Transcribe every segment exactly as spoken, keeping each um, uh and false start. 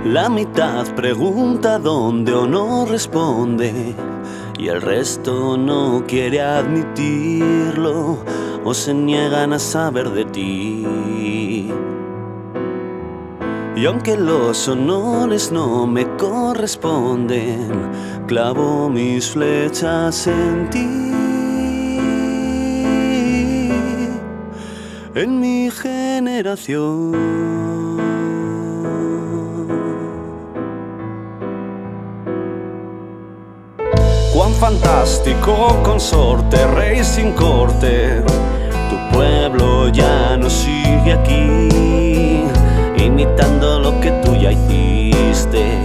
La mitad pregunta dónde o no responde, y el resto no quiere admitirlo o se niegan a saber de ti. Y aunque los honores no me corresponden, clavo mis flechas en ti, en mi generación. Cuán fantástico, consorte, rey sin corte, tu pueblo ya no sigue aquí, imitando lo que tú ya hiciste.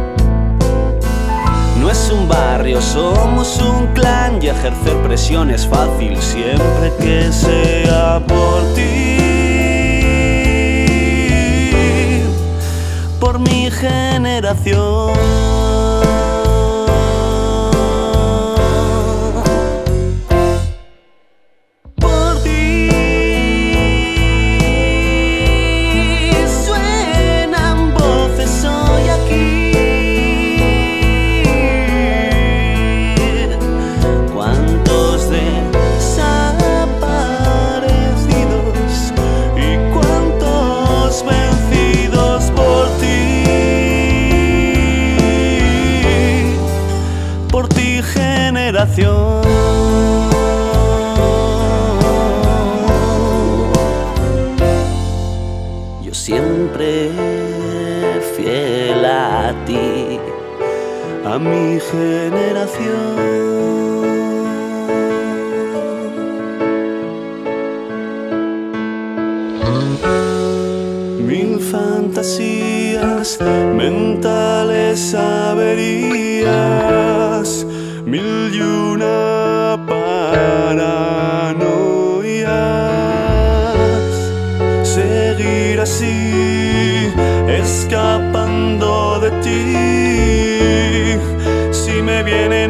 No es un barrio, somos un clan, y ejercer presión es fácil siempre que sea por ti, por mi generación. Yo siempre fiel a ti, a mi generación. Mil fantasías mentales, averías, mil y una paranoias. Seguir así, escapando de ti, si me viene